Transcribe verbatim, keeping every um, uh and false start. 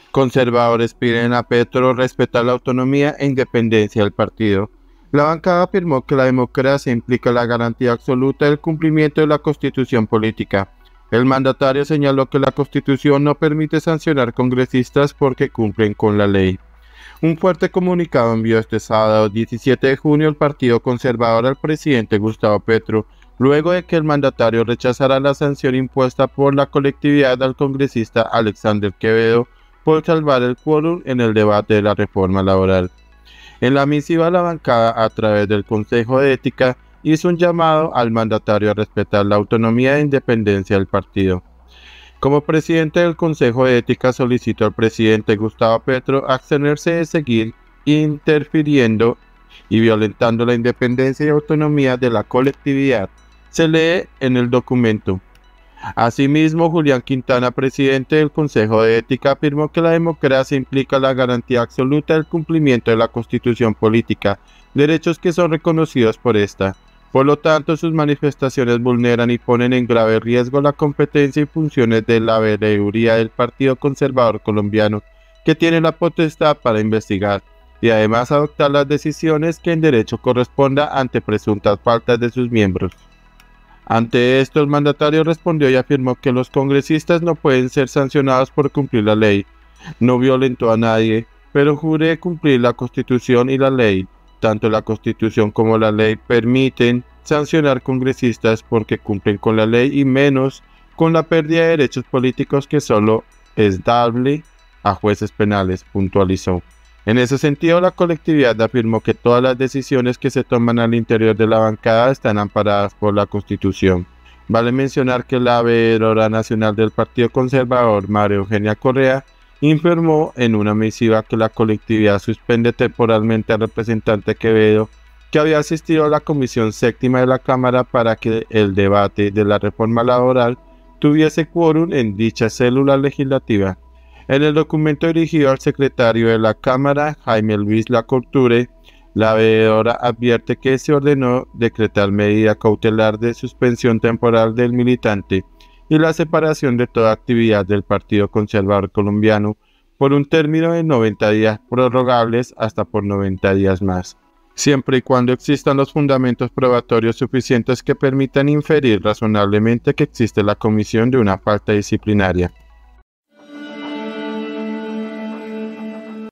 Conservadores piden a Petro respetar la autonomía e independencia del partido. La bancada afirmó que la democracia implica la garantía absoluta del cumplimiento de la Constitución política. El mandatario señaló que la Constitución no permite sancionar congresistas porque cumplen con la ley. Un fuerte comunicado envió este sábado diecisiete de junio el Partido Conservador al presidente Gustavo Petro, luego de que el mandatario rechazara la sanción impuesta por la colectividad al congresista Alexander Quevedo por salvar el quórum en el debate de la reforma laboral. En la misiva, la bancada, a través del Consejo de Ética, hizo un llamado al mandatario a respetar la autonomía e independencia del partido. Como presidente del Consejo de Ética, solicitó al presidente Gustavo Petro abstenerse de seguir interfiriendo y violentando la independencia y autonomía de la colectividad. Se lee en el documento. Asimismo, Julián Quintana, presidente del Consejo de Ética, afirmó que la democracia implica la garantía absoluta del cumplimiento de la Constitución política, derechos que son reconocidos por esta. Por lo tanto, sus manifestaciones vulneran y ponen en grave riesgo la competencia y funciones de la veeduría del Partido Conservador Colombiano, que tiene la potestad para investigar y además adoptar las decisiones que en derecho corresponda ante presuntas faltas de sus miembros. Ante esto, el mandatario respondió y afirmó que los congresistas no pueden ser sancionados por cumplir la ley. No violentó a nadie, pero juré cumplir la Constitución y la ley. Tanto la Constitución como la ley permiten sancionar congresistas porque cumplen con la ley y menos con la pérdida de derechos políticos que solo es dable a jueces penales, puntualizó. En ese sentido, la colectividad afirmó que todas las decisiones que se toman al interior de la bancada están amparadas por la Constitución. Vale mencionar que la veedora nacional del Partido Conservador, María Eugenia Correa, informó en una misiva que la colectividad suspende temporalmente al representante Quevedo, que había asistido a la Comisión Séptima de la Cámara para que el debate de la reforma laboral tuviese quórum en dicha célula legislativa. En el documento dirigido al secretario de la Cámara, Jaime Luis Lacorture, la veedora advierte que se ordenó decretar medida cautelar de suspensión temporal del militante y la separación de toda actividad del Partido Conservador Colombiano por un término de noventa días prorrogables hasta por noventa días más, siempre y cuando existan los fundamentos probatorios suficientes que permitan inferir razonablemente que existe la comisión de una falta disciplinaria.